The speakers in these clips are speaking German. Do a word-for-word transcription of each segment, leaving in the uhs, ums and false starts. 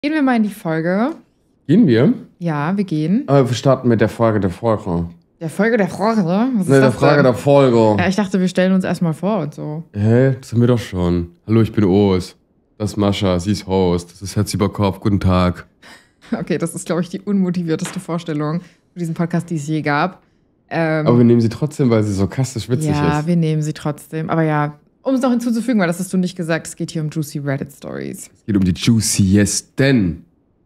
Gehen wir mal in die Folge. Gehen wir? Ja, wir gehen. Aber wir starten mit der Frage der Folge. Der Folge der Frage? Was ist Ne, der das Frage denn? der Folge. Ja, ich dachte, wir stellen uns erstmal vor und so. Hä? Das haben wir doch schon. Hallo, ich bin Oos. Das ist Mascha, sie ist Host. Das ist Herz über Kopf. Guten Tag. Okay, das ist, glaube ich, die unmotivierteste Vorstellung für diesen Podcast, die es je gab. Ähm, Aber wir nehmen sie trotzdem, weil sie sarkastisch witzig ja, ist. wir nehmen sie trotzdem. Aber ja, um es noch hinzuzufügen, weil das hast du nicht gesagt, es geht hier um Juicy Reddit Stories. Es geht um die juiciesten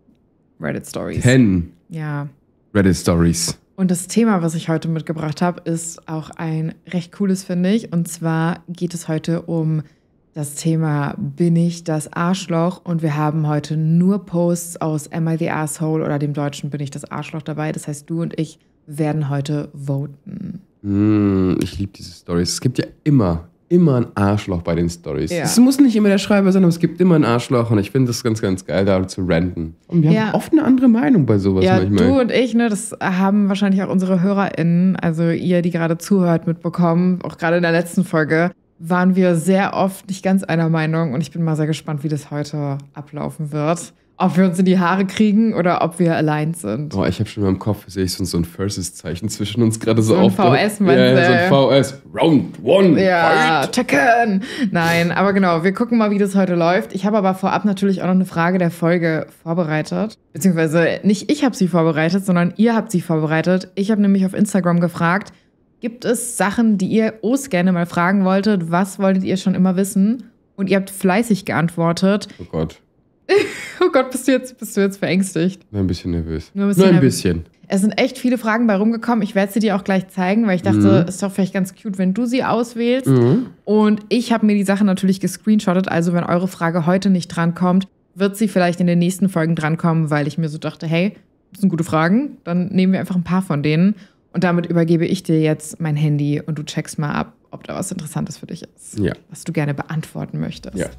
Reddit Stories. ten Ja. Reddit Stories. Und das Thema, was ich heute mitgebracht habe, ist auch ein recht cooles, finde ich. Und zwar geht es heute um das Thema Bin ich das Arschloch? Und wir haben heute nur Posts aus Am I the Asshole oder dem deutschen Bin ich das Arschloch dabei. Das heißt, du und ich werden heute voten. Hm, ich liebe diese Stories. Es gibt ja immer, immer ein Arschloch bei den Stories. Ja. Es muss nicht immer der Schreiber sein, aber es gibt immer ein Arschloch. Und ich finde das ganz, ganz geil, da zu ranten. Und wir Ja. haben oft eine andere Meinung bei sowas Ja, manchmal. du und ich, ne, das haben wahrscheinlich auch unsere HörerInnen, also ihr, die gerade zuhört, mitbekommen. Auch gerade in der letzten Folge waren wir sehr oft nicht ganz einer Meinung. Und ich bin mal sehr gespannt, wie das heute ablaufen wird. Ob wir uns in die Haare kriegen oder ob wir allein sind. Boah, ich habe schon mal im Kopf, sehe ich so, so ein Versus-Zeichen zwischen uns gerade so, So ein auf. V S, meinst ja, du? so ein V S. Round one. Ja, Fight. Tekken! Nein, aber genau, wir gucken mal, wie das heute läuft. Ich habe aber vorab natürlich auch noch eine Frage der Folge vorbereitet. Beziehungsweise nicht ich habe sie vorbereitet, sondern ihr habt sie vorbereitet. Ich habe nämlich auf Instagram gefragt, gibt es Sachen, die ihr Os gerne mal fragen wolltet? Was wolltet ihr schon immer wissen? Und ihr habt fleißig geantwortet. Oh Gott, Oh Gott, bist du jetzt, bist du jetzt verängstigt? nur ein bisschen nervös. Nur ein bisschen Nur ein nervös. bisschen. Es sind echt viele Fragen bei rumgekommen. Ich werde sie dir auch gleich zeigen, weil ich dachte, Mhm. ist doch vielleicht ganz cute, wenn du sie auswählst. Mhm. Und ich habe mir die Sache natürlich gescreenshottet. Also wenn eure Frage heute nicht drankommt, wird sie vielleicht in den nächsten Folgen drankommen, weil ich mir so dachte, hey, das sind gute Fragen. Dann nehmen wir einfach ein paar von denen. Und damit übergebe ich dir jetzt mein Handy und du checkst mal ab, ob da was Interessantes für dich ist. Ja. Was du gerne beantworten möchtest. Ja.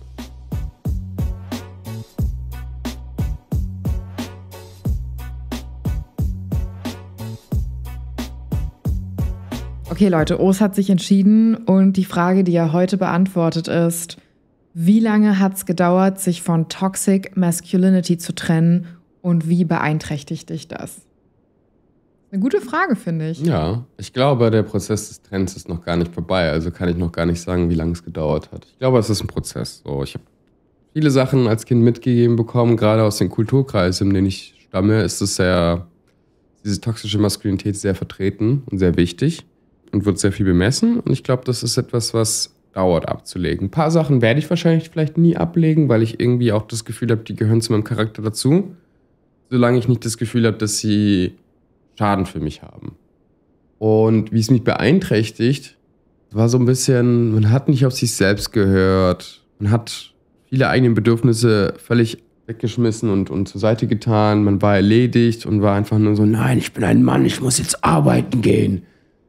Okay, Leute, Os hat sich entschieden und die Frage, die er heute beantwortet, ist: Wie lange hat es gedauert, sich von Toxic Masculinity zu trennen und wie beeinträchtigt dich das? Eine gute Frage, finde ich. Ja, ich glaube, der Prozess des Trends ist noch gar nicht vorbei. Also kann ich noch gar nicht sagen, wie lange es gedauert hat. Ich glaube, es ist ein Prozess. So, ich habe viele Sachen als Kind mitgegeben bekommen, gerade aus den Kulturkreisen, in denen ich stamme, ist es sehr, diese toxische Maskulinität sehr vertreten und sehr wichtig und wird sehr viel bemessen. Und ich glaube, das ist etwas, was dauert abzulegen. Ein paar Sachen werde ich wahrscheinlich vielleicht nie ablegen, weil ich irgendwie auch das Gefühl habe, die gehören zu meinem Charakter dazu. Solange ich nicht das Gefühl habe, dass sie Schaden für mich haben. Und wie es mich beeinträchtigt, war so ein bisschen, man hat nicht auf sich selbst gehört. Man hat viele eigene Bedürfnisse völlig weggeschmissen und, und zur Seite getan. Man war erledigt und war einfach nur so, nein, ich bin ein Mann, ich muss jetzt arbeiten gehen.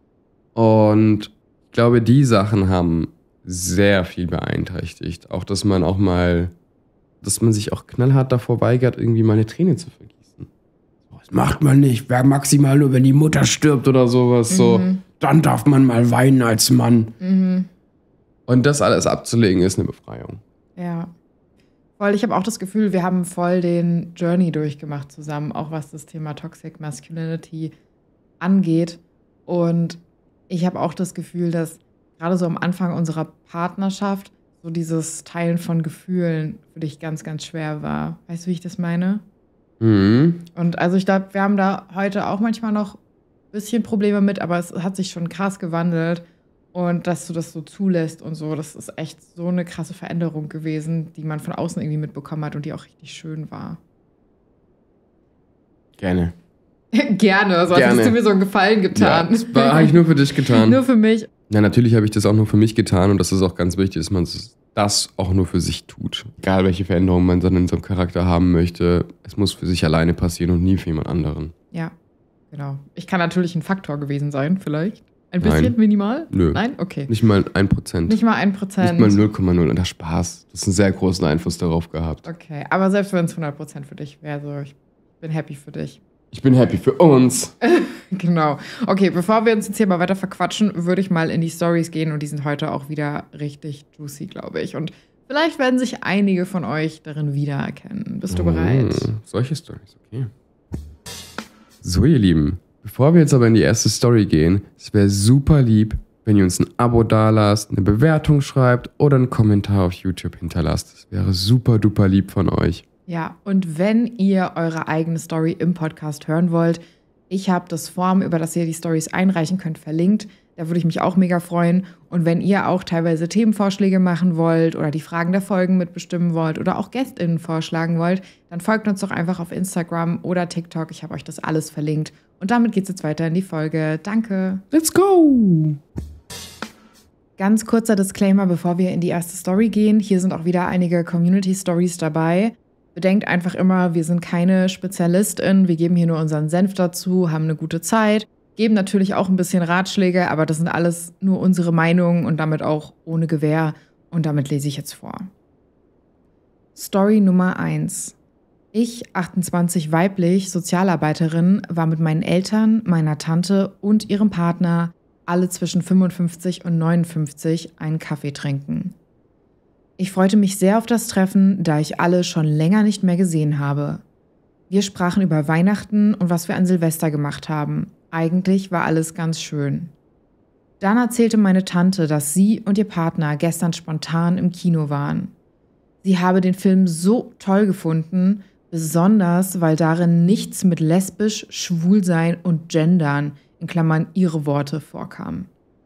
Und ich glaube, die Sachen haben sehr viel beeinträchtigt. Auch, dass man auch mal, dass man sich auch knallhart davor weigert, irgendwie mal eine Träne zu vergießen. Das macht man nicht, wäre maximal nur, wenn die Mutter stirbt oder sowas. So, dann darf man mal weinen als Mann. Mhm. Und das alles abzulegen, ist eine Befreiung. Ja. Voll, ich habe auch das Gefühl, wir haben voll den Journey durchgemacht zusammen, auch was das Thema Toxic Masculinity angeht. Und ich habe auch das Gefühl, dass gerade so am Anfang unserer Partnerschaft so dieses Teilen von Gefühlen für dich ganz, ganz schwer war. Weißt du, wie ich das meine? Mhm. Und also ich glaube, wir haben da heute auch manchmal noch ein bisschen Probleme mit, aber es hat sich schon krass gewandelt. Und dass du das so zulässt und so, das ist echt so eine krasse Veränderung gewesen, die man von außen irgendwie mitbekommen hat und die auch richtig schön war. Gerne. Gerne, so als Gerne. hättest du mir so einen Gefallen Ja, getan. das war eigentlich nur für dich getan. Nur für mich. Ja, natürlich habe ich das auch nur für mich getan und das ist auch ganz wichtig, dass man das auch nur für sich tut. Egal, welche Veränderungen man dann in seinem Charakter haben möchte, es muss für sich alleine passieren und nie für jemand anderen. Ja, genau. Ich kann natürlich ein Faktor gewesen sein, vielleicht. Ein bisschen Nein. minimal? Nö. Nein? Okay. Nicht mal ein Prozent. Nicht mal ein Prozent. Nicht mal null Komma null. Und das Spaß. Das ist einen sehr großen Einfluss darauf gehabt. Okay, aber selbst wenn es hundert Prozent für dich wäre, so, ich bin happy für dich. Ich bin happy für uns. Genau. Okay, bevor wir uns jetzt hier mal weiter verquatschen, würde ich mal in die Stories gehen und die sind heute auch wieder richtig juicy, glaube ich. Und Vielleicht werden sich einige von euch darin wiedererkennen. Bist du Oh, bereit? solche Storys, okay. So, ihr Lieben, bevor wir jetzt aber in die erste Story gehen, es wäre super lieb, wenn ihr uns ein Abo dalasst, eine Bewertung schreibt oder einen Kommentar auf YouTube hinterlasst. Das wäre super duper lieb von euch. Ja, und wenn ihr eure eigene Story im Podcast hören wollt, ich habe das Form, über das ihr die Stories einreichen könnt, verlinkt. Da würde ich mich auch mega freuen. Und wenn ihr auch teilweise Themenvorschläge machen wollt oder die Fragen der Folgen mitbestimmen wollt oder auch GästInnen vorschlagen wollt, dann folgt uns doch einfach auf Instagram oder TikTok. Ich habe euch das alles verlinkt. Und damit geht's jetzt weiter in die Folge. Danke. Let's go! Ganz kurzer Disclaimer, bevor wir in die erste Story gehen. Hier sind auch wieder einige Community-Stories dabei. Bedenkt einfach immer, wir sind keine SpezialistInnen. Wir geben hier nur unseren Senf dazu, haben eine gute Zeit. Geben natürlich auch ein bisschen Ratschläge, aber das sind alles nur unsere Meinungen und damit auch ohne Gewähr. Und damit lese ich jetzt vor. Story Nummer eins. Ich, achtundzwanzig weiblich, Sozialarbeiterin, war mit meinen Eltern, meiner Tante und ihrem Partner, alle zwischen fünfundfünfzig und neunundfünfzig, einen Kaffee trinken. Ich freute mich sehr auf das Treffen, da ich alle schon länger nicht mehr gesehen habe. Wir sprachen über Weihnachten und was wir an Silvester gemacht haben. Eigentlich war alles ganz schön. Dann erzählte meine Tante, dass sie und ihr Partner gestern spontan im Kino waren. Sie habe den Film so toll gefunden, besonders weil darin nichts mit lesbisch, Schwulsein und Gendern, in Klammern ihre Worte, vorkam.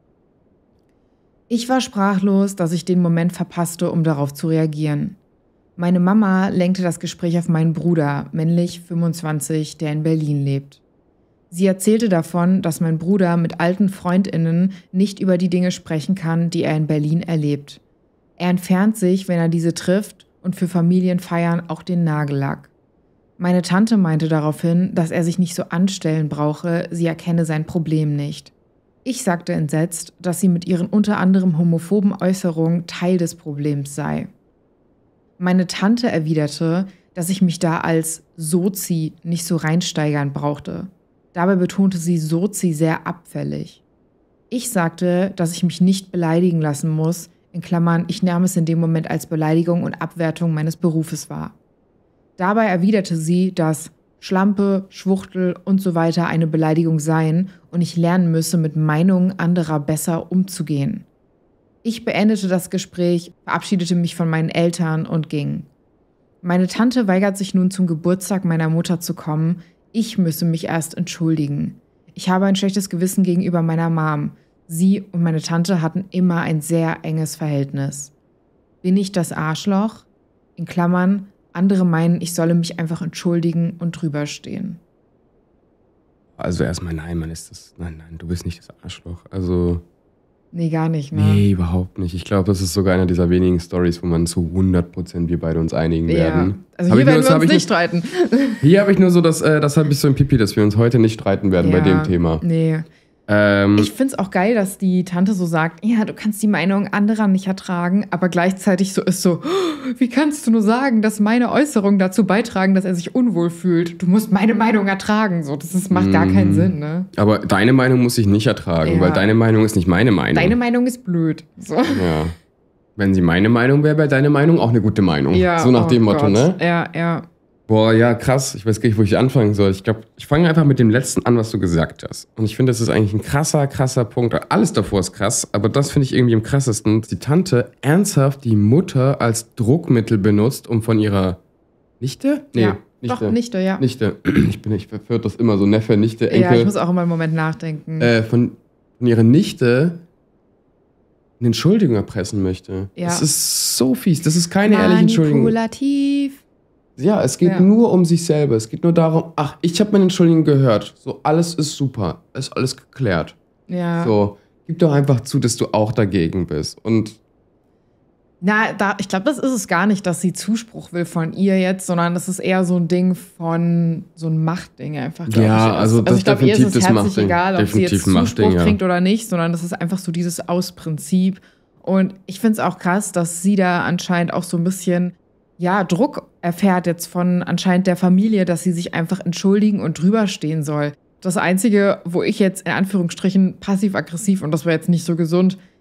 Ich war sprachlos, dass ich den Moment verpasste, um darauf zu reagieren. Meine Mama lenkte das Gespräch auf meinen Bruder, männlich fünfundzwanzig, der in Berlin lebt. Sie erzählte davon, dass mein Bruder mit alten FreundInnen nicht über die Dinge sprechen kann, die er in Berlin erlebt. Er entfernt sich, wenn er diese trifft, und für Familienfeiern auch den Nagellack. Meine Tante meinte daraufhin, dass er sich nicht so anstellen brauche, sie erkenne sein Problem nicht. Ich sagte entsetzt, dass sie mit ihren unter anderem homophoben Äußerungen Teil des Problems sei. Meine Tante erwiderte, dass ich mich da als Sozi nicht so reinsteigern brauchte. Dabei betonte sie Sozi sehr abfällig. Ich sagte, dass ich mich nicht beleidigen lassen muss, in Klammern, ich nahm es in dem Moment als Beleidigung und Abwertung meines Berufes wahr. Dabei erwiderte sie, dass Schlampe, Schwuchtel und so weiter eine Beleidigung seien und ich lernen müsse, mit Meinungen anderer besser umzugehen. Ich beendete das Gespräch, verabschiedete mich von meinen Eltern und ging. Meine Tante weigert sich nun zum Geburtstag meiner Mutter zu kommen. Ich müsse mich erst entschuldigen. Ich habe ein schlechtes Gewissen gegenüber meiner Mom. Sie und meine Tante hatten immer ein sehr enges Verhältnis. Bin ich das Arschloch? In Klammern, andere meinen, ich solle mich einfach entschuldigen und drüber stehen. Also erstmal, nein, man ist das, nein, nein, du bist nicht das Arschloch. Also, Nee, gar nicht, ne? nee, überhaupt nicht. Ich glaube, das ist sogar einer dieser wenigen Stories, wo man zu hundert Prozent wir beide uns einigen Ja. werden. Also Hab hier ich nur- werden das wir hab uns ich nicht streiten. Hier habe ich nur so das, äh, das habe ich so im Pipi, dass wir uns heute nicht streiten werden bei Ja, dem Thema. Nee. Ähm, Ich finde es auch geil, dass die Tante so sagt, ja, du kannst die Meinung anderer nicht ertragen, aber gleichzeitig so ist so, "Oh, wie kannst du nur sagen, dass meine Äußerungen dazu beitragen, dass er sich unwohl fühlt? Du musst meine Meinung ertragen." So, das ist, macht gar keinen Mm. Sinn, ne? aber deine Meinung muss ich nicht ertragen, Ja. weil deine Meinung ist nicht meine Meinung. Deine Meinung ist blöd. So. Ja. Wenn sie meine Meinung wäre, wäre deine Meinung auch eine gute Meinung. Ja, so nach oh dem Motto, Gott. ne? Ja, ja. Boah, ja, krass. Ich weiß gar nicht, wo ich anfangen soll. Ich glaube, ich fange einfach mit dem letzten an, was du gesagt hast. Und ich finde, das ist eigentlich ein krasser, krasser Punkt. Alles davor ist krass, aber das finde ich irgendwie am krassesten. Die Tante ernsthaft die Mutter als Druckmittel benutzt, um von ihrer Nichte? Nee, ja. Nichte. Doch, Nichte, ja. Nichte. Ich bin, ich verführt das immer so. Neffe, Nichte, Enkel. Ja, ich muss auch immer einen Moment nachdenken. äh, von, von ihrer Nichte eine Entschuldigung erpressen möchte. Ja. Das ist so fies. Das ist keine ehrliche Entschuldigung. Manipulativ. Ja, es geht Ja. nur um sich selber. Es geht nur darum, ach, ich habe meine Entschuldigung gehört. So, alles ist super. Ist alles geklärt. Ja. So, gib doch einfach zu, dass du auch dagegen bist. Und Na, da, ich glaube, das ist es gar nicht, dass sie Zuspruch will von ihr jetzt, sondern das ist eher so ein Ding von, so ein Machtding einfach, glaube Ja, ich. also das ich glaube, ihr ist definitiv es das herzlich Machtding. egal, ob sie Definitiv jetzt ein Zuspruch Machtding, ja. kriegt oder nicht, sondern das ist einfach so dieses Ausprinzip. Und ich finde es auch krass, dass sie da anscheinend auch so ein bisschen, ja, Druck erfährt jetzt von anscheinend der Familie, dass sie sich einfach entschuldigen und drüber stehen soll. Das Einzige, wo ich jetzt in Anführungsstrichen passiv-aggressiv, und das war jetzt nicht so gesund,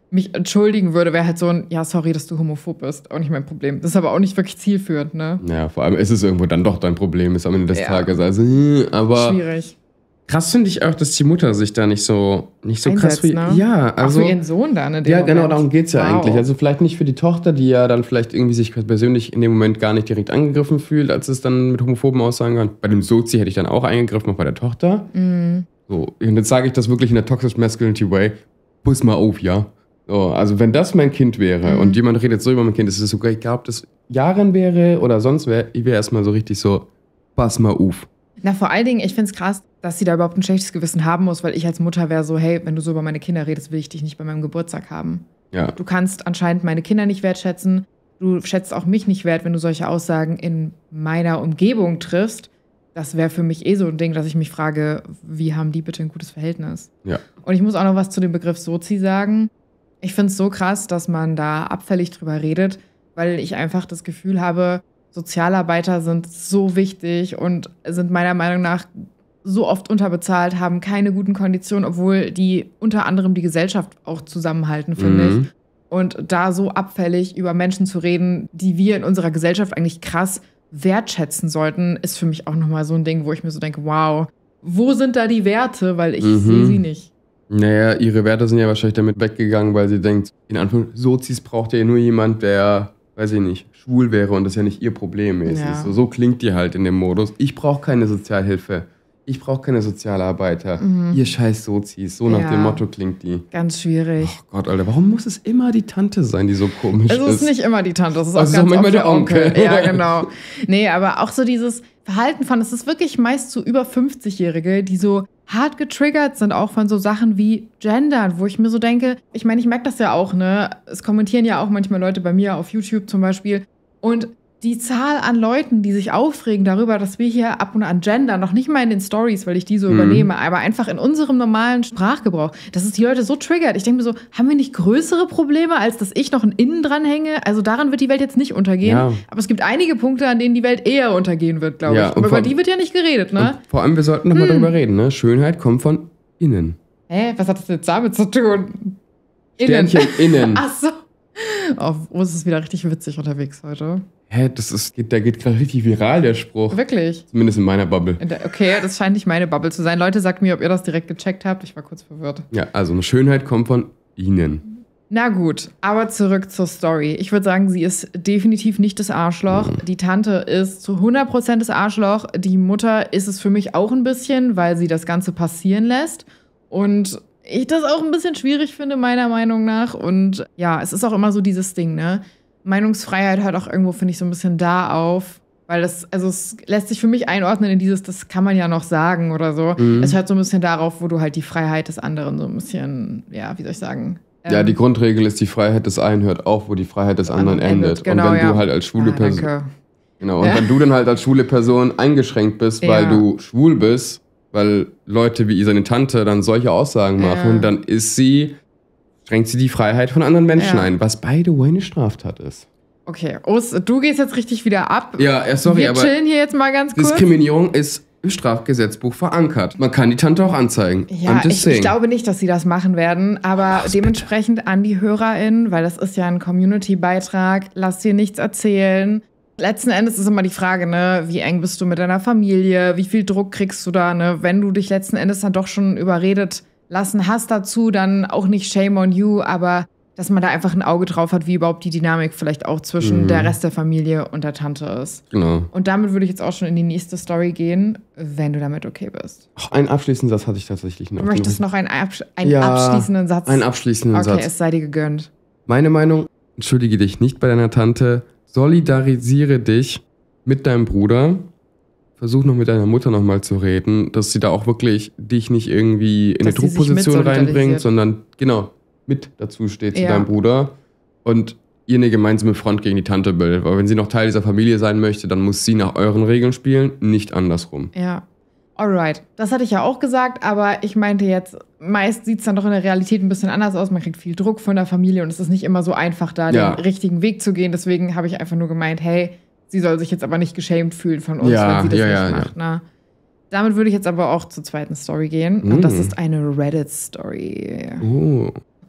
mich entschuldigen würde, wäre halt so ein, ja, sorry, dass du homophob bist. Auch nicht mein Problem. Das ist aber auch nicht wirklich zielführend, ne? Ja, vor allem ist es irgendwo dann doch dein Problem, ist am Ende des Ja. Tages. Also, hm, aber Schwierig. krass finde ich auch, dass die Mutter sich da nicht so, nicht so krass Einsetzt, für, ne? ja, also. Auch für ihren Sohn dann in dem Ja, genau, Moment. darum geht's ja Wow. eigentlich. Also vielleicht nicht für die Tochter, die ja dann vielleicht irgendwie sich persönlich in dem Moment gar nicht direkt angegriffen fühlt, als es dann mit homophoben Aussagen war. Bei dem Sozi hätte ich dann auch eingegriffen, auch bei der Tochter. Mhm. So, und jetzt sage ich das wirklich in der Toxic Masculinity Way. Pass mal auf, ja. So, also wenn das mein Kind wäre Mhm. und jemand redet so über mein Kind, ist es sogar egal, ob das Jahren wäre oder sonst wäre, ich wäre erstmal so richtig so, pass mal auf. Na, vor allen Dingen, ich finde es krass, dass sie da überhaupt ein schlechtes Gewissen haben muss, weil ich als Mutter wäre so, hey, wenn du so über meine Kinder redest, will ich dich nicht bei meinem Geburtstag haben. Ja. Du kannst anscheinend meine Kinder nicht wertschätzen. Du schätzt auch mich nicht wert, wenn du solche Aussagen in meiner Umgebung triffst. Das wäre für mich eh so ein Ding, dass ich mich frage, wie haben die bitte ein gutes Verhältnis? Ja. Und ich muss auch noch was zu dem Begriff Sozi sagen. Ich finde es so krass, dass man da abfällig drüber redet, weil ich einfach das Gefühl habe, Sozialarbeiter sind so wichtig und sind meiner Meinung nach so oft unterbezahlt, haben keine guten Konditionen, obwohl die unter anderem die Gesellschaft auch zusammenhalten, finde Mhm. ich. Und da so abfällig über Menschen zu reden, die wir in unserer Gesellschaft eigentlich krass wertschätzen sollten, ist für mich auch nochmal so ein Ding, wo ich mir so denke, wow, wo sind da die Werte? Weil ich Mhm. sehe sie nicht. Naja, ihre Werte sind ja wahrscheinlich damit weggegangen, weil sie denkt, in Anführungszeichen, Sozis braucht ja nur jemand, der, weiß ich nicht, schwul wäre und das ist ja nicht ihr Problem mäßig. Ja. So, so klingt die halt in dem Modus. Ich brauche keine Sozialhilfe. Ich brauche keine Sozialarbeiter. Mhm. Ihr scheiß Sozis. So nach Ja. dem Motto klingt die. Ganz schwierig. Oh Gott, Alter, warum muss es immer die Tante sein, die so komisch Es ist? ist nicht immer die Tante, es ist auch Also ganz manchmal oft der der Onkel. Onkel. Ja, genau. Nee, aber auch so dieses Verhalten von, es ist wirklich meist so über fünfzig-Jährige, die so hart getriggert sind, auch von so Sachen wie Gendern, wo ich mir so denke, ich meine, ich merke das ja auch, ne? Es kommentieren ja auch manchmal Leute bei mir auf YouTube zum Beispiel. Und die Zahl an Leuten, die sich aufregen darüber, dass wir hier ab und an gendern, noch nicht mal in den Stories, weil ich die so Mhm. übernehme, aber einfach in unserem normalen Sprachgebrauch, dass es die Leute so triggert. Ich denke mir so, haben wir nicht größere Probleme, als dass ich noch ein Innen dran hänge? Also daran wird die Welt jetzt nicht untergehen. Ja. Aber es gibt einige Punkte, an denen die Welt eher untergehen wird, glaube Ja, ich. und Aber über vor- die wird ja nicht geredet, ne? Und vor allem, wir sollten nochmal Hm. drüber reden, ne? Schönheit kommt von innen. Hä, was hat das jetzt damit zu tun? Sternchen innen. Ach so. Oh, oh, es ist wieder richtig witzig unterwegs heute. Hä, das ist, der geht gerade richtig viral, der Spruch. Wirklich. Zumindest in meiner Bubble. In der- Okay, das scheint nicht meine Bubble zu sein. Leute, sagt mir, ob ihr das direkt gecheckt habt. Ich war kurz verwirrt. Ja, also eine Schönheit kommt von innen. Na gut, aber zurück zur Story. Ich würde sagen, sie ist definitiv nicht das Arschloch. Die Tante ist zu hundert Prozent das Arschloch. Die Mutter ist es für mich auch ein bisschen, weil sie das Ganze passieren lässt. Und ich das auch ein bisschen schwierig finde, meiner Meinung nach. Und ja, es ist auch immer so dieses Ding, ne? Meinungsfreiheit hört auch irgendwo, finde ich, so ein bisschen da auf. Weil das, also es lässt sich für mich einordnen in dieses, das kann man ja noch sagen oder so. Mhm. Es hört so ein bisschen darauf, wo du halt die Freiheit des anderen so ein bisschen, ja, wie soll ich sagen? Ja, ähm, die Grundregel ist, die Freiheit des einen hört auf, wo die Freiheit des anderen endet. Genau, und wenn ja. du halt als schwule Ah, Person. danke. Genau, und Ja. wenn du dann halt als schwule Person eingeschränkt bist, weil Ja. du schwul bist, weil Leute wie seine Tante dann solche Aussagen Ja. machen, dann ist sie, schränkt sie die Freiheit von anderen Menschen Ja. ein, was by the way eine Straftat ist. Okay, Urs, du gehst jetzt richtig wieder ab. Ja, ja, sorry, Wir aber chillen hier jetzt mal ganz kurz. Diskriminierung ist im Strafgesetzbuch verankert. Man kann die Tante auch anzeigen. Ja, I'm just ich, ich saying. glaube nicht, dass sie das machen werden, aber Mach's dementsprechend an die HörerInnen, weil das ist ja ein Community-Beitrag, lass dir nichts erzählen. Letzten Endes ist immer die Frage, ne, wie eng bist du mit deiner Familie, wie viel Druck kriegst du da, ne, wenn du dich letzten Endes dann doch schon überredet lassen hast dazu, dann auch nicht shame on you, aber dass man da einfach ein Auge drauf hat, wie überhaupt die Dynamik vielleicht auch zwischen Mhm. der Rest der Familie und der Tante ist. Genau. Und damit würde ich jetzt auch schon in die nächste Story gehen, wenn du damit okay bist. Ach, einen abschließenden Satz hatte ich tatsächlich noch. Du möchtest noch einen, Absch einen Ja, abschließenden Satz? einen abschließenden Okay, Satz. es sei dir gegönnt. Meine Meinung, entschuldige dich nicht bei deiner Tante, solidarisiere dich mit deinem Bruder, versuch noch mit deiner Mutter nochmal zu reden, dass sie da auch wirklich dich nicht irgendwie in Dass eine sie sich mit Druckposition reinbringt, solidarisiert. sondern genau, mit dazu steht zu Ja. deinem Bruder und ihr eine gemeinsame Front gegen die Tante bildet. Weil wenn sie noch Teil dieser Familie sein möchte, dann muss sie nach euren Regeln spielen, nicht andersrum. Ja. Alright. Das hatte ich ja auch gesagt, aber ich meinte jetzt, meist sieht es dann doch in der Realität ein bisschen anders aus. Man kriegt viel Druck von der Familie und es ist nicht immer so einfach, da Ja. den richtigen Weg zu gehen. Deswegen habe ich einfach nur gemeint, hey, sie soll sich jetzt aber nicht geschämt fühlen von uns, Ja, wenn sie das ja, nicht ja, macht. Ne? Damit würde ich jetzt aber auch zur zweiten Story gehen. Mm. Und das ist eine Reddit-Story. Oh.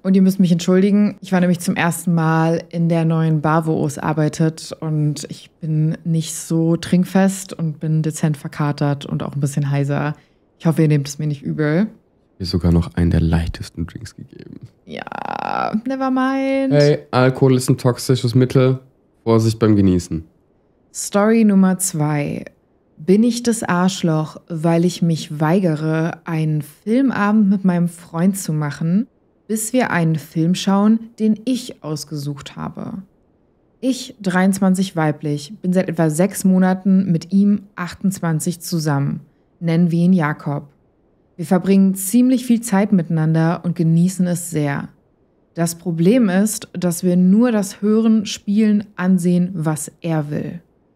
Und ihr müsst mich entschuldigen, ich war nämlich zum ersten Mal in der neuen Bar, wo Os arbeitet und ich bin nicht so trinkfest und bin dezent verkatert und auch ein bisschen heiser. Ich hoffe, ihr nehmt es mir nicht übel. Mir sogar noch einen der leichtesten Drinks gegeben. Ja, never mind. Hey, Alkohol ist ein toxisches Mittel. Vorsicht beim Genießen. Story Nummer zwei. Bin ich das Arschloch, weil ich mich weigere, einen Filmabend mit meinem Freund zu machen, bis wir einen Film schauen, den ich ausgesucht habe? Ich, dreiundzwanzig weiblich, bin seit etwa sechs Monaten mit ihm, achtundzwanzig, zusammen. Nennen wir ihn Jakob. Wir verbringen ziemlich viel Zeit miteinander und genießen es sehr. Das Problem ist, dass wir nur das Hören, Spielen, Ansehen, was er will.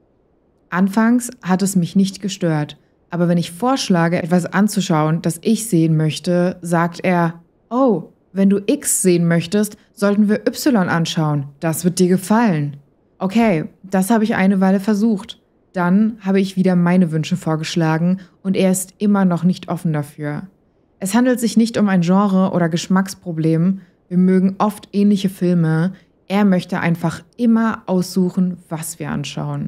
Anfangs hat es mich nicht gestört, aber wenn ich vorschlage, etwas anzuschauen, das ich sehen möchte, sagt er, oh, wenn du X sehen möchtest, sollten wir Y anschauen. Das wird dir gefallen. Okay, das habe ich eine Weile versucht. Dann habe ich wieder meine Wünsche vorgeschlagen und er ist immer noch nicht offen dafür. Es handelt sich nicht um ein Genre- oder Geschmacksproblem. Wir mögen oft ähnliche Filme. Er möchte einfach immer aussuchen, was wir anschauen.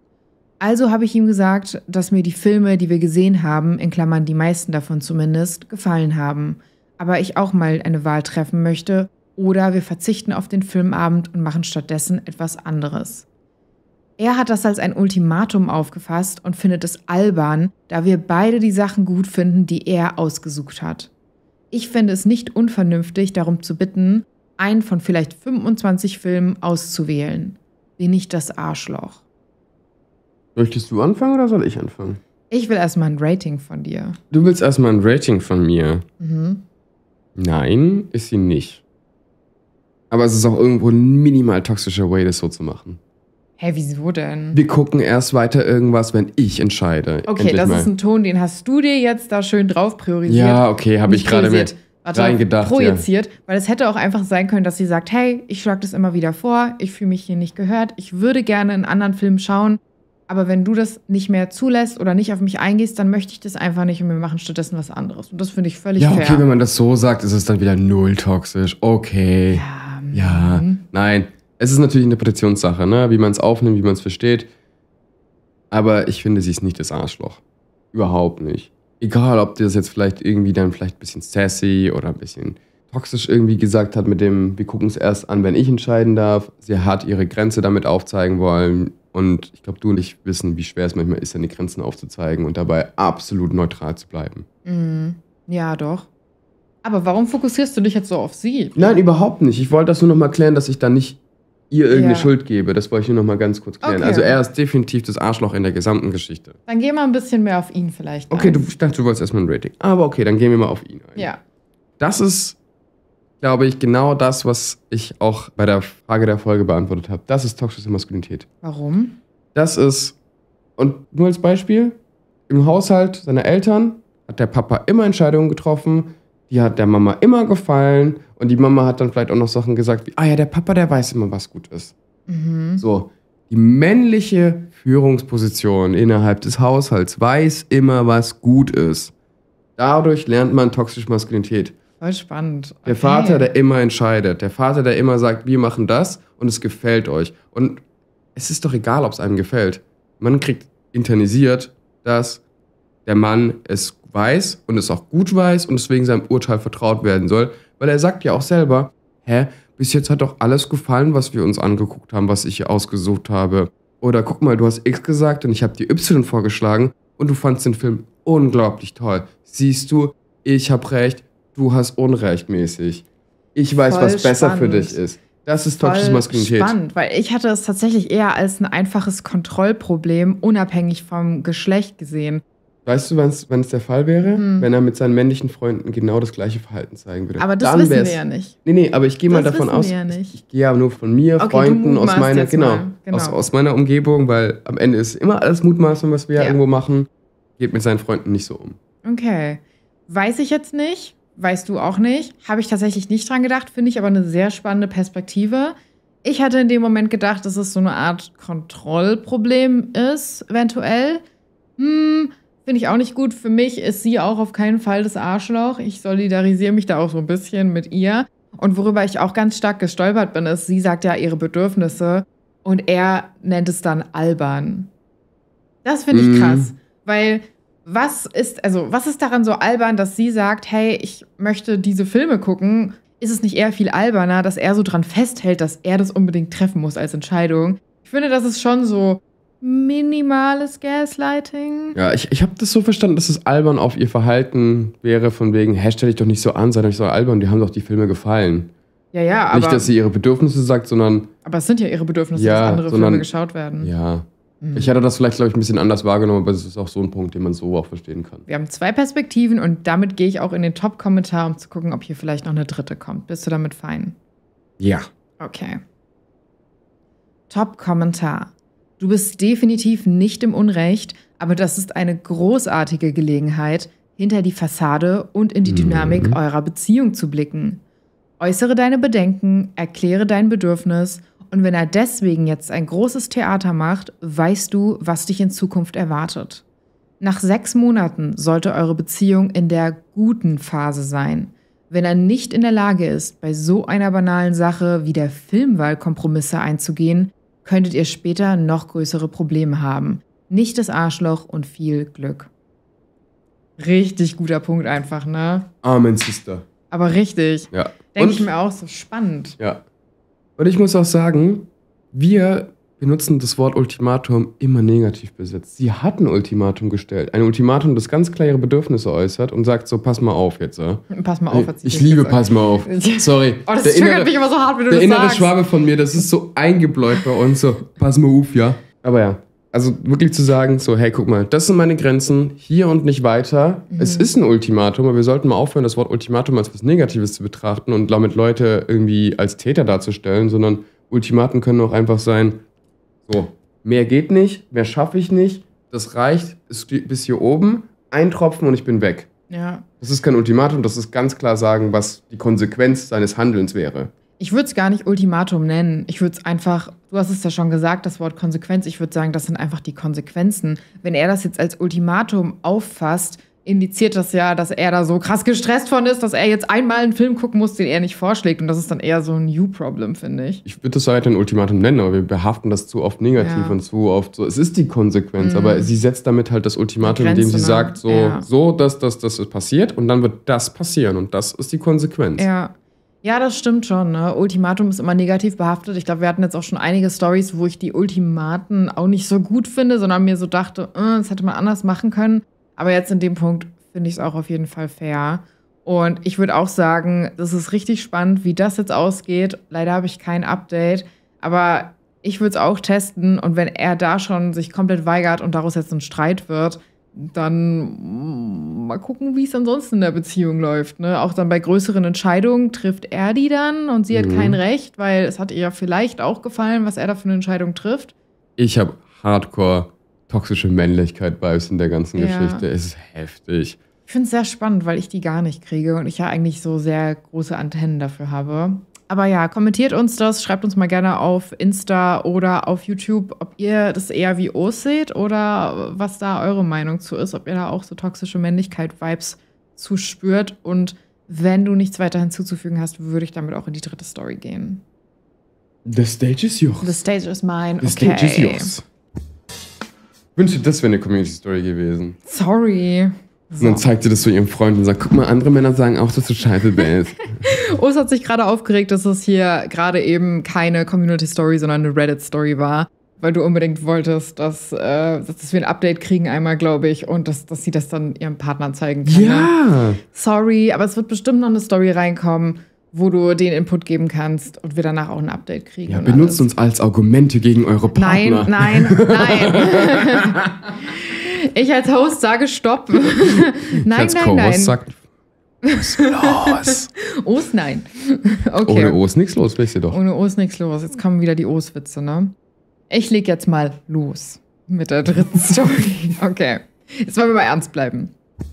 Also habe ich ihm gesagt, dass mir die Filme, die wir gesehen haben, in Klammern die meisten davon zumindest, gefallen haben. Aber ich auch mal eine Wahl treffen möchte oder wir verzichten auf den Filmabend und machen stattdessen etwas anderes. Er hat das als ein Ultimatum aufgefasst und findet es albern, da wir beide die Sachen gut finden, die er ausgesucht hat. Ich finde es nicht unvernünftig, darum zu bitten, einen von vielleicht fünfundzwanzig Filmen auszuwählen. Bin ich das Arschloch? Möchtest du anfangen oder soll ich anfangen? Ich will erstmal ein Rating von dir. Du willst erstmal ein Rating von mir? Mhm. Nein, ist sie nicht. Aber es ist auch irgendwo ein minimal toxischer Way, das so zu machen. Hä, wieso denn? Wir gucken erst weiter irgendwas, wenn ich entscheide. Okay, Endlich das mal. ist ein Ton, den hast du dir jetzt da schön drauf priorisiert. Ja, okay, habe ich Nicht gerade mit priorisiert. Warte, reingedacht. projiziert, ja. Weil es hätte auch einfach sein können, dass sie sagt, hey, ich schlage das immer wieder vor, ich fühle mich hier nicht gehört, ich würde gerne einen anderen Film schauen, aber wenn du das nicht mehr zulässt oder nicht auf mich eingehst, dann möchte ich das einfach nicht und wir machen stattdessen was anderes. Und das finde ich völlig Ja, fair. okay, wenn man das so sagt, ist es dann wieder null toxisch. Okay. Ja, Ja, mhm. nein. Es ist natürlich eine Interpretationssache, ne? Wie man es aufnimmt, wie man es versteht. Aber ich finde, sie ist nicht das Arschloch. Überhaupt nicht. Egal, ob die das jetzt vielleicht irgendwie dann vielleicht ein bisschen sassy oder ein bisschen toxisch irgendwie gesagt hat mit dem, wir gucken es erst an, wenn ich entscheiden darf. Sie hat ihre Grenze damit aufzeigen wollen. Und ich glaube, du und ich wissen, wie schwer es manchmal ist, dann die Grenzen aufzuzeigen und dabei absolut neutral zu bleiben. Mhm. Ja, doch. Aber warum fokussierst du dich jetzt so auf sie? Nein, überhaupt nicht. Ich wollte das nur noch mal klären, dass ich da nicht ihr irgendeine Ja. Schuld gebe. Das wollte ich nur noch mal ganz kurz klären. Okay. Also er ist definitiv das Arschloch in der gesamten Geschichte. Dann geh mal ein bisschen mehr auf ihn vielleicht Okay, ein. du, ich dachte, du wolltest erstmal ein Rating. Aber okay, dann gehen wir mal auf ihn ein. Ja. Das ist, glaube ich, genau das, was ich auch bei der Frage der Folge beantwortet habe. Das ist toxische Maskulinität. Warum? Das ist, und nur als Beispiel, im Haushalt seiner Eltern hat der Papa immer Entscheidungen getroffen, die hat der Mama immer gefallen und die Mama hat dann vielleicht auch noch Sachen gesagt wie, ah ja, der Papa, der weiß immer, was gut ist. Mhm. So, die männliche Führungsposition innerhalb des Haushalts weiß immer, was gut ist. Dadurch lernt man toxische Maskulinität. Voll spannend. Der Okay. Vater, der immer entscheidet. Der Vater, der immer sagt, wir machen das und es gefällt euch. Und es ist doch egal, ob es einem gefällt. Man kriegt internisiert, dass der Mann es weiß und es auch gut weiß und deswegen seinem Urteil vertraut werden soll. Weil er sagt ja auch selber, hä, bis jetzt hat doch alles gefallen, was wir uns angeguckt haben, was ich hier ausgesucht habe. Oder guck mal, du hast X gesagt und ich habe dir Y vorgeschlagen und du fandst den Film unglaublich toll. Siehst du, ich habe recht, du hast Unrecht mäßig. Ich weiß, Voll was besser für spannend. dich ist. Das ist toxische Voll Maskulinität. spannend, weil ich hatte es tatsächlich eher als ein einfaches Kontrollproblem, unabhängig vom Geschlecht gesehen. Weißt du, wenn es der Fall wäre? Hm. Wenn er mit seinen männlichen Freunden genau das gleiche Verhalten zeigen würde. Aber das Dann wissen wär's- wir ja nicht. Nee, nee, aber ich gehe mal Das davon wissen aus, wir ja ich, nicht. ich gehe ja nur von mir, Okay, du Freunden, aus mutmaßt meiner, jetzt genau, mal. Genau. Aus, aus meiner Umgebung, weil am Ende ist immer alles Mutmaßung, was wir ja Ja. irgendwo machen. Geht mit seinen Freunden nicht so um. Okay. Weiß ich jetzt nicht. Weißt du auch nicht. Habe ich tatsächlich nicht dran gedacht. Finde ich aber eine sehr spannende Perspektive. Ich hatte in dem Moment gedacht, dass es so eine Art Kontrollproblem ist, eventuell. Hm, finde ich auch nicht gut. Für mich ist sie auch auf keinen Fall das Arschloch. Ich solidarisiere mich da auch so ein bisschen mit ihr. Und worüber ich auch ganz stark gestolpert bin, ist, sie sagt ja ihre Bedürfnisse und er nennt es dann albern. Das finde ich Mm. krass, weil was ist, also was ist daran so albern, dass sie sagt, hey, ich möchte diese Filme gucken? Ist es nicht eher viel alberner, dass er so dran festhält, dass er das unbedingt treffen muss als Entscheidung? Ich finde, das ist schon so minimales Gaslighting. Ja, ich, ich habe das so verstanden, dass es albern auf ihr Verhalten wäre, von wegen, hey, stell dich doch nicht so an, sei doch nicht so albern, die haben doch die Filme gefallen. Ja, ja, aber, Nicht, dass sie ihre Bedürfnisse sagt, sondern, aber es sind ja ihre Bedürfnisse, Ja, dass andere sondern- Filme geschaut werden. ja. Mhm. Ich hatte das vielleicht, glaube ich, ein bisschen anders wahrgenommen, aber es ist auch so ein Punkt, den man so auch verstehen kann. Wir haben zwei Perspektiven und damit gehe ich auch in den Top-Kommentar, um zu gucken, ob hier vielleicht noch eine dritte kommt. Bist du damit fein? Ja. Okay. Top-Kommentar. Du bist definitiv nicht im Unrecht, aber das ist eine großartige Gelegenheit, hinter die Fassade und in die Dynamik Mhm. eurer Beziehung zu blicken. Äußere deine Bedenken, erkläre dein Bedürfnis und wenn er deswegen jetzt ein großes Theater macht, weißt du, was dich in Zukunft erwartet. Nach sechs Monaten sollte eure Beziehung in der guten Phase sein. Wenn er nicht in der Lage ist, bei so einer banalen Sache wie der Filmwahl Kompromisse einzugehen, könntet ihr später noch größere Probleme haben. Nicht das Arschloch und viel Glück. Richtig guter Punkt einfach, ne? Amen, Sister. Aber richtig. Ja. Denke Und- ich mir auch so spannend. Ja. Und ich muss auch sagen, wir benutzen das Wort Ultimatum immer negativ besetzt. Sie hat ein Ultimatum gestellt. Ein Ultimatum, das ganz klar ihre Bedürfnisse äußert und sagt so, pass mal auf jetzt. Ja? Pass mal auf, hat sie Ich jetzt liebe, gesagt. pass mal auf. Sorry. Oh, das Der triggert innere- mich immer so hart, wenn du Der das innere sagst. Schwabe von mir, das ist so eingebläut bei uns, so, pass mal auf, ja. Aber ja, also wirklich zu sagen, so, hey, guck mal, das sind meine Grenzen, hier und nicht weiter. Mhm. Es ist ein Ultimatum, aber wir sollten mal aufhören, das Wort Ultimatum als was Negatives zu betrachten und damit Leute irgendwie als Täter darzustellen, sondern Ultimaten können auch einfach sein, so, mehr geht nicht, mehr schaffe ich nicht, das reicht, ist bis hier oben, ein Tropfen und ich bin weg. Ja. Das ist kein Ultimatum, das ist ganz klar sagen, was die Konsequenz seines Handelns wäre. Ich würde es gar nicht Ultimatum nennen. Ich würde es einfach, du hast es ja schon gesagt, das Wort Konsequenz. Ich würde sagen, das sind einfach die Konsequenzen. Wenn er das jetzt als Ultimatum auffasst, indiziert das ja, dass er da so krass gestresst von ist, dass er jetzt einmal einen Film gucken muss, den er nicht vorschlägt. Und das ist dann eher so ein You-Problem, finde ich. Ich würde das halt ein Ultimatum nennen, aber wir behaften das zu oft negativ Ja. und zu oft so. Es ist die Konsequenz, Mhm. aber sie setzt damit halt das Ultimatum, Eine indem sie Grenze, ne? sagt, so, Ja. so, dass das, das ist passiert und dann wird das passieren und das ist die Konsequenz. Ja. Ja, das stimmt schon. Ne? Ultimatum ist immer negativ behaftet. Ich glaube, wir hatten jetzt auch schon einige Storys, wo ich die Ultimaten auch nicht so gut finde, sondern mir so dachte, äh, das hätte man anders machen können. Aber jetzt in dem Punkt finde ich es auch auf jeden Fall fair. Und ich würde auch sagen, das ist richtig spannend, wie das jetzt ausgeht. Leider habe ich kein Update, aber ich würde es auch testen. Und wenn er da schon sich komplett weigert und daraus jetzt ein Streit wird, dann mm, mal gucken, wie es ansonsten in der Beziehung läuft. Ne? Auch dann bei größeren Entscheidungen trifft er die dann und sie hat Mhm. kein Recht, weil es hat ihr ja vielleicht auch gefallen, was er da für eine Entscheidung trifft. Ich habe hardcore toxische Männlichkeit-Vibes in der ganzen Ja. Geschichte. Es ist heftig. Ich finde es sehr spannend, weil ich die gar nicht kriege und ich ja eigentlich so sehr große Antennen dafür habe. Aber ja, kommentiert uns das, schreibt uns mal gerne auf Insta oder auf YouTube, ob ihr das eher wie Os seht oder was da eure Meinung zu ist, ob ihr da auch so toxische Männlichkeit-Vibes zuspürt. Und wenn du nichts weiter hinzuzufügen hast, würde ich damit auch in die dritte Story gehen. The stage is yours. The stage is mine. The Okay. stage is yours. Ich wünschte, das wäre eine Community-Story gewesen. Sorry. Und dann zeigt sie das zu ihrem Freund und sagt, guck mal, andere Männer sagen auch, dass du scheiße bist. Urs hat sich gerade aufgeregt, dass es hier gerade eben keine Community-Story, sondern eine Reddit-Story war. Weil du unbedingt wolltest, dass, äh, dass wir ein Update kriegen einmal, glaube ich, und dass, dass sie das dann ihrem Partner zeigen kann. Ne? Ja. Sorry, aber es wird bestimmt noch eine Story reinkommen, wo du den Input geben kannst und wir danach auch ein Update kriegen. Ja, und benutzt alles. uns als Argumente gegen eure Nein, Partner. nein, nein. Ich als Host sage Stopp. Nein, als nein, Co-Host nein. sagt, was ist los? Os, nein. Okay. Ohne O ist nichts los, wisst ihr doch. Ohne O ist nichts los. Jetzt kommen wieder die Os-Witze, ne? Ich leg jetzt mal los mit der dritten Story. Okay. Jetzt wollen wir mal ernst bleiben.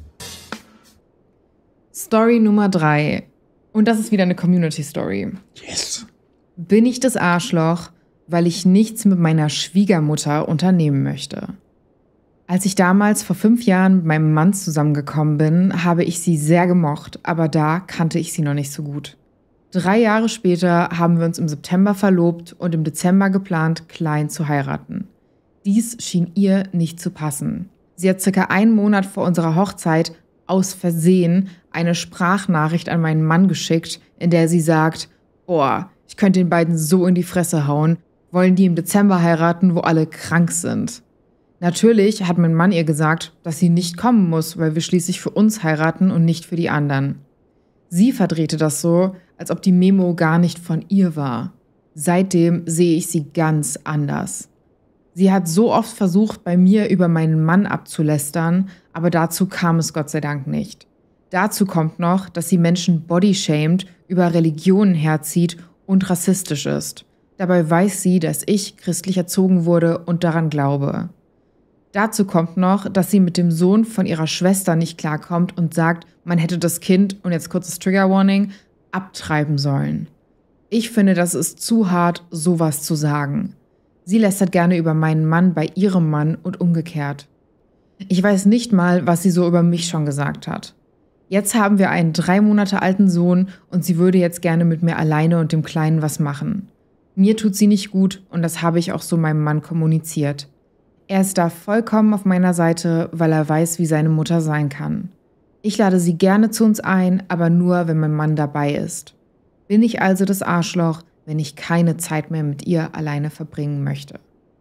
Story Nummer drei. Und das ist wieder eine Community-Story. Yes. Bin ich das Arschloch, weil ich nichts mit meiner Schwiegermutter unternehmen möchte? Als ich damals vor fünf Jahren mit meinem Mann zusammengekommen bin, habe ich sie sehr gemocht, aber da kannte ich sie noch nicht so gut. Drei Jahre später haben wir uns im September verlobt und im Dezember geplant, klein zu heiraten. Dies schien ihr nicht zu passen. Sie hat circa einen Monat vor unserer Hochzeit aus Versehen eine Sprachnachricht an meinen Mann geschickt, in der sie sagt, oh, ich könnte den beiden so in die Fresse hauen, wollen die im Dezember heiraten, wo alle krank sind. Natürlich hat mein Mann ihr gesagt, dass sie nicht kommen muss, weil wir schließlich für uns heiraten und nicht für die anderen. Sie verdrehte das so, als ob die Memo gar nicht von ihr war. Seitdem sehe ich sie ganz anders. Sie hat so oft versucht, bei mir über meinen Mann abzulästern, aber dazu kam es Gott sei Dank nicht. Dazu kommt noch, dass sie Menschen bodyshamed, über Religionen herzieht und rassistisch ist. Dabei weiß sie, dass ich christlich erzogen wurde und daran glaube. Dazu kommt noch, dass sie mit dem Sohn von ihrer Schwester nicht klarkommt und sagt, man hätte das Kind, und jetzt kurzes Trigger Warning, abtreiben sollen. Ich finde, das ist zu hart, sowas zu sagen. Sie lästert gerne über meinen Mann bei ihrem Mann und umgekehrt. Ich weiß nicht mal, was sie so über mich schon gesagt hat. Jetzt haben wir einen drei Monate alten Sohn und sie würde jetzt gerne mit mir alleine und dem Kleinen was machen. Mir tut sie nicht gut und das habe ich auch so meinem Mann kommuniziert. Er ist da vollkommen auf meiner Seite, weil er weiß, wie seine Mutter sein kann. Ich lade sie gerne zu uns ein, aber nur, wenn mein Mann dabei ist. Bin ich also das Arschloch, wenn ich keine Zeit mehr mit ihr alleine verbringen möchte?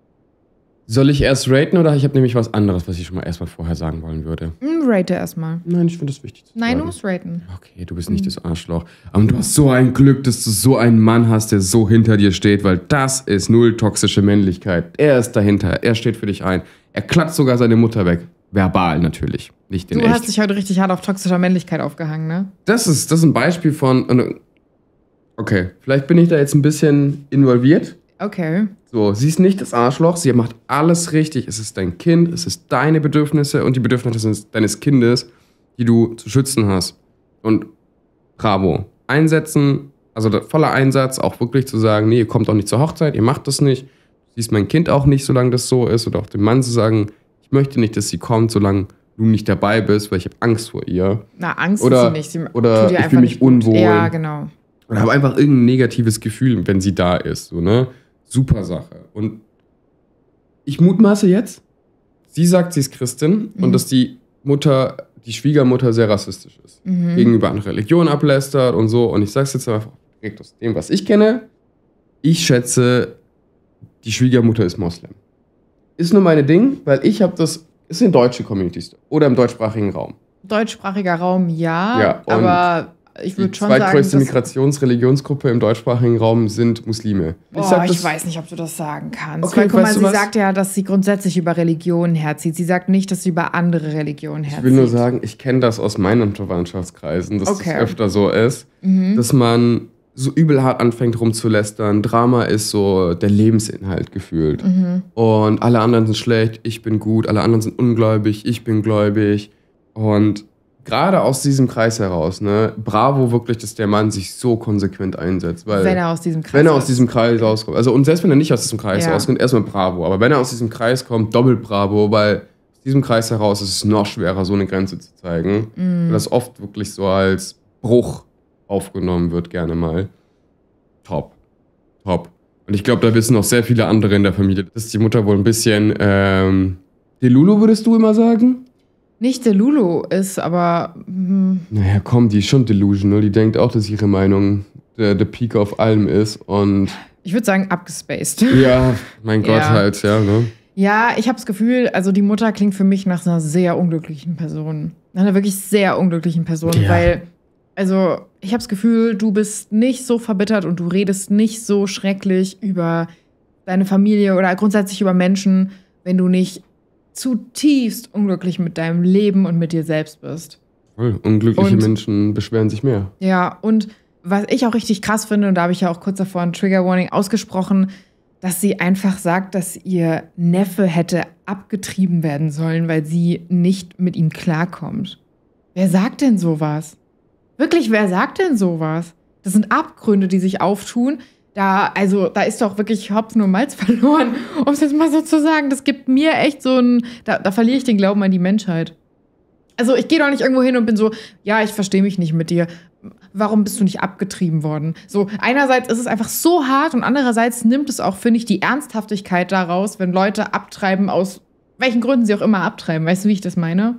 Soll ich erst raten oder ich habe nämlich was anderes, was ich schon mal erstmal vorher sagen wollen würde? Mm, rate erstmal. Nein, ich finde das wichtig zu Nein, sagen. du musst raten. Okay, du bist nicht das Arschloch. Aber du hast so ein Glück, dass du so einen Mann hast, der so hinter dir steht, weil das ist null toxische Männlichkeit. Er ist dahinter, er steht für dich ein. Er klatscht sogar seine Mutter weg. Verbal natürlich, nicht in Du echt. hast dich heute richtig hart auf toxischer Männlichkeit aufgehangen, ne? Das ist, das ist ein Beispiel von... Okay, vielleicht bin ich da jetzt ein bisschen involviert. Okay. So, sie ist nicht das Arschloch, sie macht alles richtig. Es ist dein Kind, es ist deine Bedürfnisse und die Bedürfnisse deines Kindes, die du zu schützen hast. Und bravo. Einsetzen, also der voller Einsatz, auch wirklich zu sagen, nee, ihr kommt auch nicht zur Hochzeit, ihr macht das nicht. Du siehst mein Kind auch nicht, solange das so ist. Oder auch dem Mann zu sagen, ich möchte nicht, dass sie kommt, solange du nicht dabei bist, weil ich habe Angst vor ihr. Na, Angst oder, ist sie nicht. Sie oder tut ihr ich einfach fühle mich nicht gut. unwohl. Ja, genau. Oder habe einfach irgendein negatives Gefühl, wenn sie da ist. So, ne? Super Sache. Und ich mutmaße jetzt, sie sagt, sie ist Christin mhm. und dass die Mutter, die Schwiegermutter sehr rassistisch ist. Mhm. Gegenüber anderen Religionen ablästert und so. Und ich sage es jetzt einfach direkt aus dem, was ich kenne. Ich schätze, die Schwiegermutter ist Moslem. Ist nur meine Ding, weil ich habe das, ist in deutsche Communities oder im deutschsprachigen Raum. Deutschsprachiger Raum, ja, ja aber ich würde schon sagen, die zweitgrößte Migrationsreligionsgruppe im deutschsprachigen Raum sind Muslime. Boah, ich, sag, ich weiß nicht, ob du das sagen kannst. Okay, Weil, guck mal, sie was? sagt ja, dass sie grundsätzlich über Religionen herzieht. Sie sagt nicht, dass sie über andere Religionen herzieht. Ich will nur sagen, ich kenne das aus meinen Verwandtschaftskreisen, dass okay. das öfter so ist, mhm. dass man so übel hart anfängt rumzulästern. Drama ist so der Lebensinhalt gefühlt. Mhm. Und alle anderen sind schlecht, ich bin gut, alle anderen sind ungläubig, ich bin gläubig. Und gerade aus diesem Kreis heraus, ne, bravo wirklich, dass der Mann sich so konsequent einsetzt. Weil wenn er aus diesem Kreis Wenn er aus diesem Kreis rauskommt. Also, und selbst wenn er nicht aus diesem Kreis ja. rauskommt, erstmal bravo. Aber wenn er aus diesem Kreis kommt, doppelt bravo, weil aus diesem Kreis heraus ist es noch schwerer, so eine Grenze zu zeigen. Mhm. Weil das oft wirklich so als Bruch aufgenommen wird, gerne mal. Top. Top. Und ich glaube, da wissen auch sehr viele andere in der Familie, dass die Mutter wohl ein bisschen, ähm, Delulu würdest du immer sagen? Nicht Delulu ist, aber... Hm. Naja, komm, die ist schon delusional. Die denkt auch, dass ihre Meinung der, der Peak auf allem ist und... Ich würde sagen, abgespaced. Ja, mein Gott ja. halt, ja, ne? Ja, ich habe das Gefühl, also die Mutter klingt für mich nach einer sehr unglücklichen Person. Nach einer wirklich sehr unglücklichen Person, ja. weil... Also, ich habe das Gefühl, du bist nicht so verbittert und du redest nicht so schrecklich über deine Familie oder grundsätzlich über Menschen, wenn du nicht zutiefst unglücklich mit deinem Leben und mit dir selbst bist. Voll. Unglückliche und, Menschen beschweren sich mehr. Ja, und was ich auch richtig krass finde, und da habe ich ja auch kurz davor ein Trigger Warning ausgesprochen, dass sie einfach sagt, dass ihr Neffe hätte abgetrieben werden sollen, weil sie nicht mit ihm klarkommt. Wer sagt denn sowas? Wirklich, wer sagt denn sowas? Das sind Abgründe, die sich auftun. Da, also, da ist doch wirklich Hopfen und Malz verloren, um es jetzt mal so zu sagen. Das gibt mir echt so ein, da, da verliere ich den Glauben an die Menschheit. Also, ich gehe doch nicht irgendwo hin und bin so, ja, ich verstehe mich nicht mit dir. warum bist du nicht abgetrieben worden? So, einerseits ist es einfach so hart und andererseits nimmt es auch, finde ich, die Ernsthaftigkeit daraus, wenn Leute abtreiben, aus welchen Gründen sie auch immer abtreiben. Weißt du, wie ich das meine?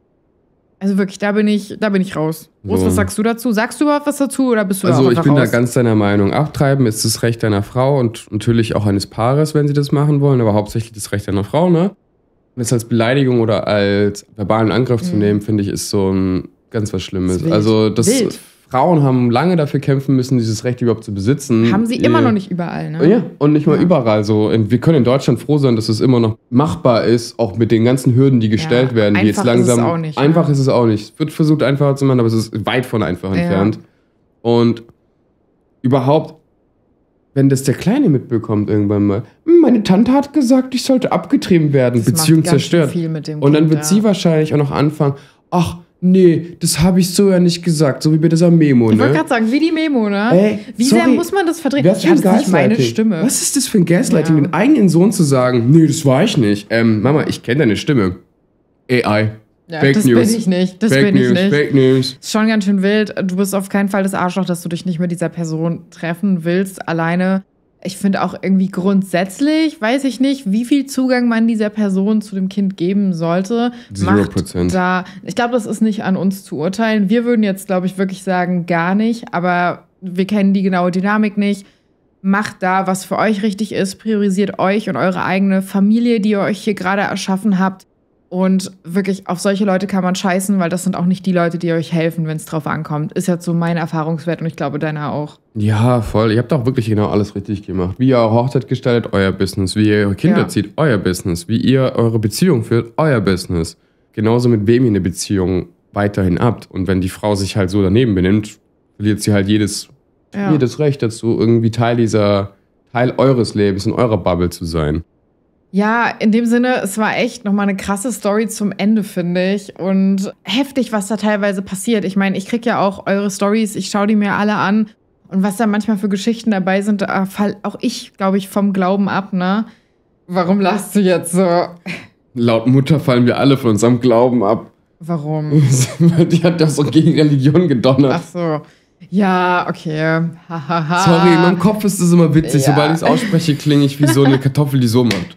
Also wirklich, da bin ich, da bin ich raus. Groß, so. Was sagst du dazu? Sagst du überhaupt was dazu oder bist du also da auch ich bin raus? Da ganz deiner Meinung. Abtreiben ist das Recht einer Frau und natürlich auch eines Paares, wenn sie das machen wollen, aber hauptsächlich das Recht einer Frau, ne? Es als Beleidigung oder als verbalen Angriff mhm. zu nehmen, finde ich, ist so ein ganz was Schlimmes. Das also das wild. Frauen haben lange dafür kämpfen müssen, dieses Recht überhaupt zu besitzen. Haben sie immer noch nicht überall, ne? Ja, und nicht mal ja. überall. So, wir können in Deutschland froh sein, dass es immer noch machbar ist, auch mit den ganzen Hürden, die gestellt ja, werden, die jetzt langsam. Ist es auch nicht, einfach ja. ist es auch nicht. Es wird versucht, einfacher zu machen, aber es ist weit von einfach ja. entfernt. Und überhaupt, wenn das der Kleine mitbekommt irgendwann mal, meine Tante hat gesagt, ich sollte abgetrieben werden, das Beziehung macht ganz zerstört. Viel mit dem und dann Kind, wird ja. sie wahrscheinlich auch noch anfangen, ach, nee, das habe ich so ja nicht gesagt, so wie bei dieser Memo, ne? Ich wollte gerade sagen, wie die Memo, ne? Ey, wie sorry, sehr muss man das verdrehen? Das ja, das ist nicht meine Stimme. Was ist das für ein Gaslighting, ja. den eigenen Sohn zu sagen, nee, das war ich nicht. Ähm, Mama, ich kenne deine Stimme. A I. Ja, Fake das News. bin ich nicht. Das Fake bin ich News, nicht. Fake News. Ist schon ganz schön wild. Du bist auf keinen Fall das Arschloch, dass du dich nicht mit dieser Person treffen willst, alleine. Ich finde auch irgendwie grundsätzlich, weiß ich nicht, wie viel Zugang man dieser Person zu dem Kind geben sollte. Zero Prozent. Da, ich glaube, das ist nicht an uns zu urteilen. Wir würden jetzt, glaube ich, wirklich sagen, gar nicht. Aber wir kennen die genaue Dynamik nicht. Macht da, was für euch richtig ist. Priorisiert euch und eure eigene Familie, die ihr euch hier gerade erschaffen habt. Und wirklich, auf solche Leute kann man scheißen, weil das sind auch nicht die Leute, die euch helfen, wenn es drauf ankommt. Ist jetzt so mein Erfahrungswert und ich glaube, deiner auch. Ja, voll. Ihr habt auch wirklich genau alles richtig gemacht. Wie ihr eure Hochzeit gestaltet, euer Business. Wie ihr eure Kinder ja. zieht, euer Business. Wie ihr eure Beziehung führt, euer Business. Genauso mit wem ihr eine Beziehung weiterhin habt. Und wenn die Frau sich halt so daneben benimmt, verliert sie halt jedes, ja. jedes Recht dazu, irgendwie Teil dieser, Teil eures Lebens, in eurer Bubble zu sein. Ja, in dem Sinne, es war echt nochmal eine krasse Story zum Ende, finde ich. Und heftig, was da teilweise passiert. Ich meine, ich kriege ja auch eure Stories, ich schaue die mir alle an. Und was da manchmal für Geschichten dabei sind, da fall auch ich, glaube ich, vom Glauben ab, ne? Warum lachst du jetzt so? Laut Mutter fallen wir alle von unserem Glauben ab. Warum? Die hat das so gegen Religion gedonnert. Ach so. Ja, okay. Sorry, in meinem Kopf ist das immer witzig. Ja. Sobald ich es ausspreche, klinge ich wie so eine Kartoffel, die so macht.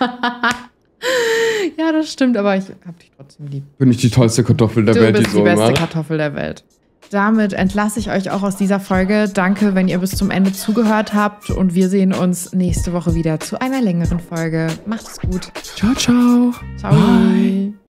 Ja, das stimmt, aber ich hab dich trotzdem lieb. Bin ich die tollste Kartoffel der du Welt, bist die so die beste macht? Kartoffel der Welt. Damit entlasse ich euch auch aus dieser Folge. Danke, wenn ihr bis zum Ende zugehört habt. Und wir sehen uns nächste Woche wieder zu einer längeren Folge. Macht's gut. Ciao, ciao. Ciao. Bye.